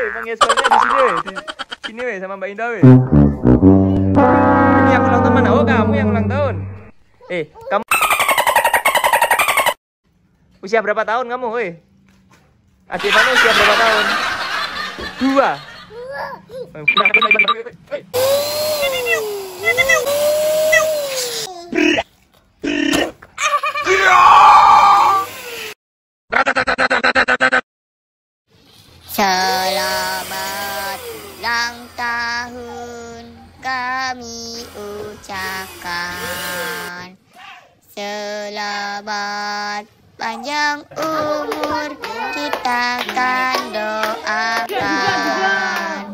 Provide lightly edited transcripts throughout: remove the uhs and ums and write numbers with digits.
penghias-penghiasnya di sini weh. Di sini weh sama Mbak Indah weh. Ini yang ulang tahun mana? Oh, kamu yang ulang tahun. Kamu usia berapa tahun kamu, weh? Adik mana usia berapa tahun? 2. Selamat ulang tahun kami ucapkan. Selamat panjang umur kita akan doakan.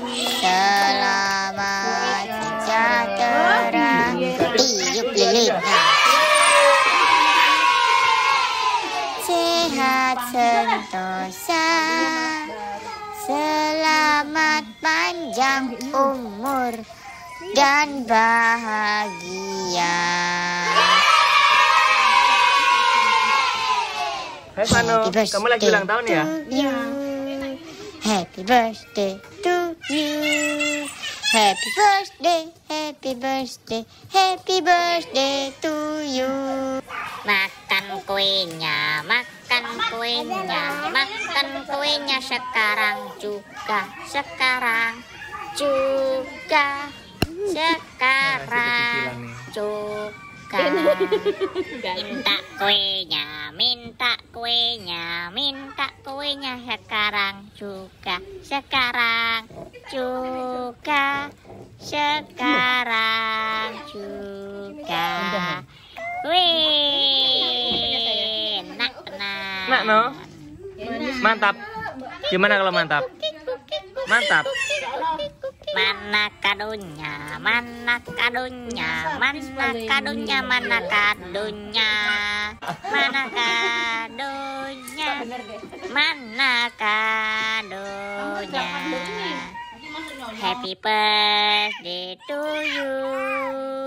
Selamat sejahtera hidup lilin. Sehat sentosa. Selamat panjang umur dan bahagia. Hai Mano, kamu lagi ulang tahun ya? Happy birthday to you. Happy birthday, happy birthday, happy birthday to you. Makan kuenya, makan kuenya, makan kuenya sekarang juga, sekarang juga, sekarang juga. Minta kuenya, minta kuenya, minta kuenya sekarang juga, sekarang juga, sekarang juga. Wih, nak no? Mantap. Gimana kalau mantap? Mantap. Mana kadonya, mana kadonya, mana kadonya, mana kadonya, mana kadonya, mana kadonya. Happy birthday to you.